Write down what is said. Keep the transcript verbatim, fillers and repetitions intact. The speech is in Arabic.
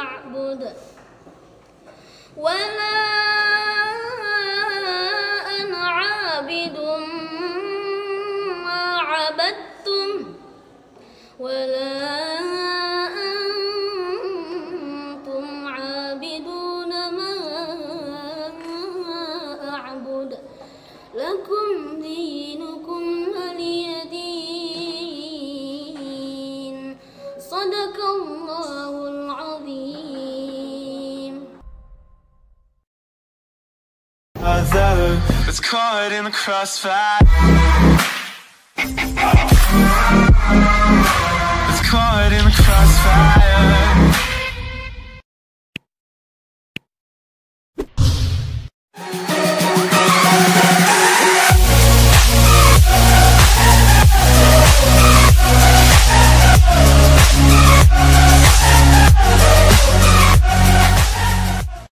أعبد ولا أنا عابد ما عبدتم ولا أنتم عابدون ما أعبد لكم دينكم ولي دين. صدق الله العظيم. That's caught in the crossfire.